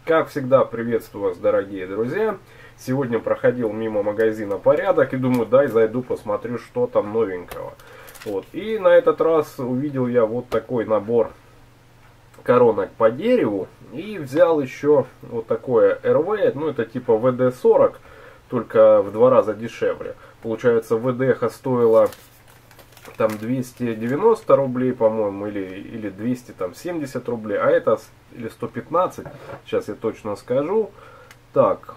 Как всегда, приветствую вас, дорогие друзья. Сегодня проходил мимо магазина «Порядок» и думаю, дай зайду, посмотрю, что там новенького. Вот. И на этот раз увидел я вот такой набор коронок по дереву. И взял еще вот такое РВ, ну это типа ВД-40, только в 2 раза дешевле. Получается, ВДХ стоила там 290 рублей, по-моему, или 270 рублей, а это или 115, сейчас я точно скажу. Так,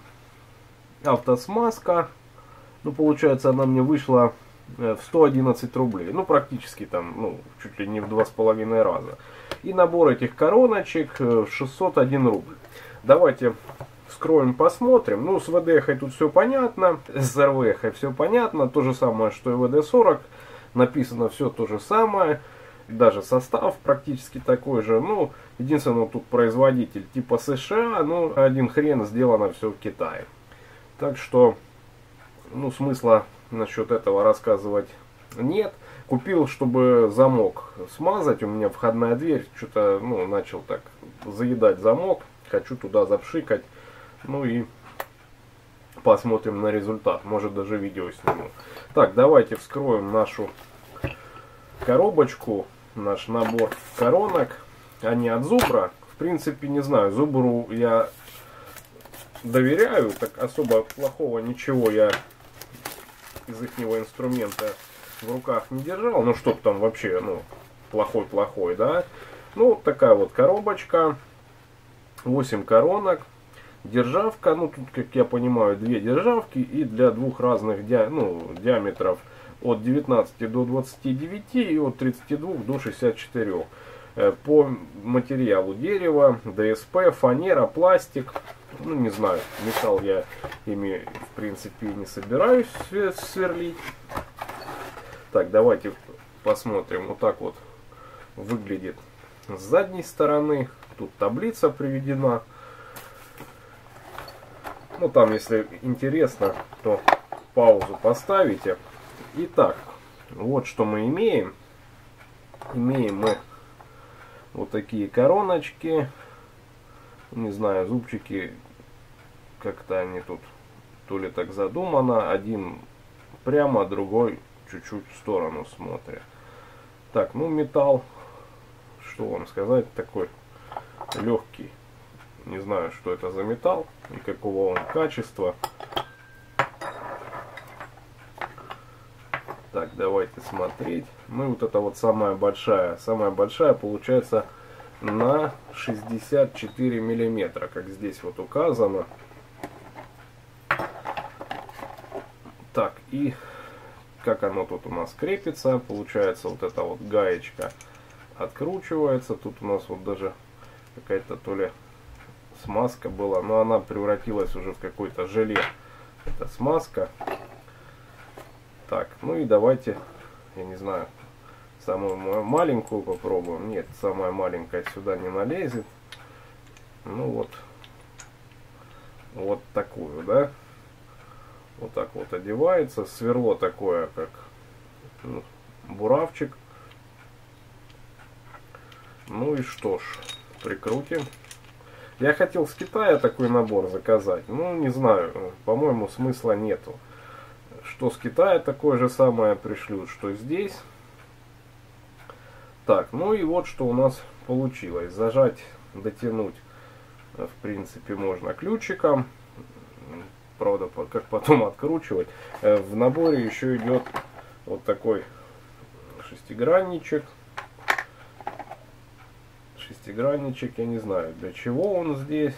автосмазка, ну получается она мне вышла в 111 рублей, ну практически там, ну чуть ли не в 2,5 раза. И набор этих короночек 601 рубль. Давайте вскроем, посмотрим. Ну с ВДХ тут все понятно, с РВХ все понятно, то же самое, что и ВД-40. Написано все то же самое, даже состав практически такой же. Ну, единственное, тут производитель типа США, ну, один хрен, сделано все в Китае. Так что, ну, смысла насчет этого рассказывать нет. Купил, чтобы замок смазать, у меня входная дверь, что-то, ну, начал так заедать замок, хочу туда запшикать, ну и посмотрим на результат, может даже видео сниму. Так, давайте вскроем нашу коробочку, наш набор коронок. Они от Зубра. В принципе, не знаю, Зубру я доверяю, так особо плохого ничего я из ихнего инструмента в руках не держал. Ну, что там вообще, ну, плохой, да. Ну, такая вот коробочка, 8 коронок. Державка, ну тут, как я понимаю, 2 державки и для двух разных диаметров от 19 до 29 и от 32 до 64. По материалу дерево, ДСП, фанера, пластик. Ну не знаю, металл я ими в принципе не собираюсь сверлить. Так, давайте посмотрим. Вот так вот выглядит с задней стороны. Тут таблица приведена. Ну там, если интересно, то паузу поставите. Итак, вот что мы имеем. Имеем мы вот такие короночки. Не знаю, зубчики, как-то они тут, то ли так задумано. Один прямо, другой чуть-чуть в сторону смотрит. Так, ну металл, что вам сказать, такой легкий. Не знаю, что это за металл и какого он качества. Так, давайте смотреть. Ну, вот это вот самая большая. Самая большая получается на 64 миллиметра, как здесь вот указано. Так, и как оно тут у нас крепится. Получается, вот эта вот гаечка откручивается. Тут у нас вот даже какая-то то ли смазка была, но она превратилась уже в какое-то желе. Это смазка. Так, ну и давайте, я не знаю, самую маленькую попробуем. Нет, самая маленькая сюда не налезет. Ну вот такую, да. Вот так вот одевается. Сверло такое, как буравчик. Ну и что ж, прикрутим. Я хотел с Китая такой набор заказать, ну не знаю, по-моему смысла нету. Что с Китая такое же самое пришлют, что здесь. Так, ну и вот что у нас получилось. Зажать, дотянуть, в принципе, можно ключиком. Правда, как потом откручивать. В наборе еще идет вот такой шестигранничек. Шестигранничек, я не знаю, для чего он здесь.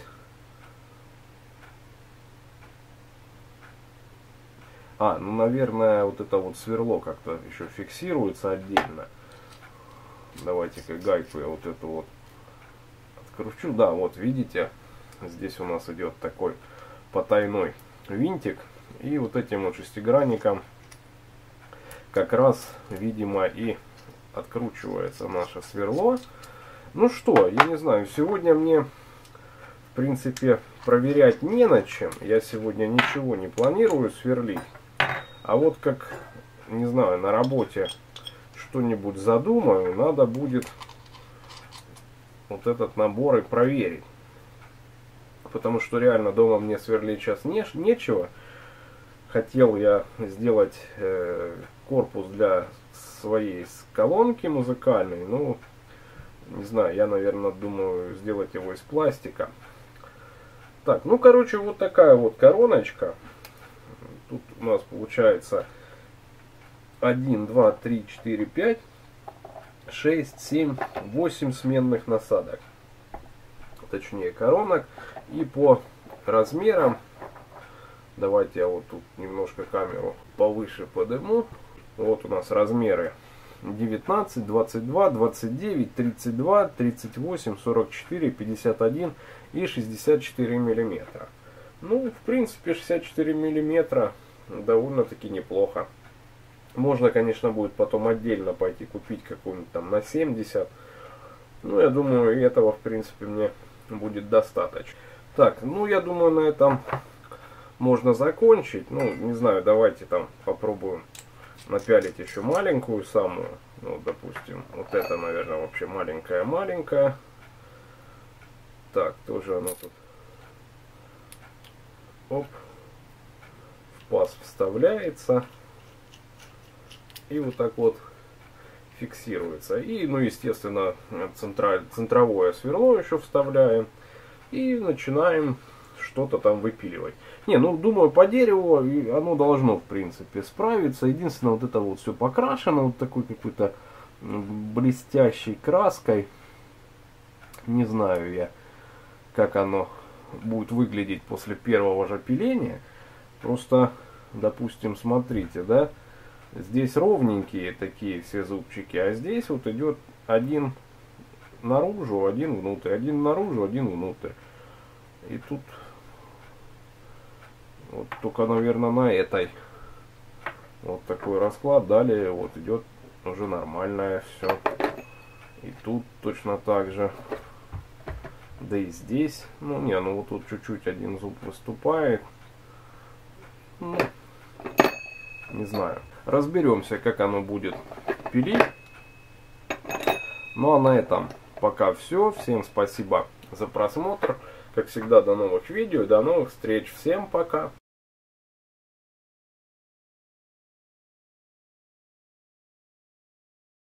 Ну, наверное, вот это вот сверло как-то еще фиксируется отдельно. Давайте-ка гайку я вот эту вот откручу. Да, вот видите, здесь у нас идет такой потайной винтик. И вот этим вот шестигранником как раз, видимо, и откручивается наше сверло. Ну что, я не знаю, сегодня мне, в принципе, проверять не на чем. Я сегодня ничего не планирую сверлить. А вот как, не знаю, на работе что-нибудь задумаю, надо будет вот этот набор и проверить. потому что реально дома мне сверлить сейчас нечего. Хотел я сделать корпус для своей колонки музыкальной, ну, не знаю, я, наверное, думаю сделать его из пластика. Так, ну, короче, вот такая вот короночка. Тут у нас получается 1, 2, 3, 4, 5, 6, 7, 8 сменных насадок. Точнее, коронок. И по размерам, давайте я вот тут немножко камеру повыше подниму. Вот у нас размеры 19, 22, 29, 32, 38, 44, 51 и 64 миллиметра. Ну, в принципе, 64 миллиметра довольно-таки неплохо. Можно, конечно, будет потом отдельно пойти купить какую-нибудь там на 70. Ну, я думаю, и этого, в принципе, мне будет достаточно. Так, ну, я думаю, на этом можно закончить. Ну, не знаю, давайте там попробуем напялить еще маленькую самую. Ну, допустим, вот это, наверное, вообще маленькая-маленькая. Так, тоже она тут. Оп. В паз вставляется. И вот так вот фиксируется. И, ну, естественно, центровое сверло еще вставляем. И начинаем что-то там выпиливать. Не, ну, думаю, по дереву оно должно, в принципе, справиться. Единственное, вот это вот все покрашено вот такой какой-то блестящей краской. Не знаю я, как оно будет выглядеть после первого же пиления. Просто, допустим, смотрите, да, здесь ровненькие такие все зубчики, а здесь вот идет один наружу, один внутрь, один наружу, один внутрь. И тут вот только, наверное, на этой вот такой расклад. Далее вот идет уже нормальное все. И тут точно так же. Да и здесь. Ну не, ну вот тут чуть-чуть один зуб выступает. Ну, не знаю. Разберемся, как оно будет пилить. Ну а на этом пока все. Всем спасибо за просмотр. Как всегда, до новых видео, до новых встреч. Всем пока.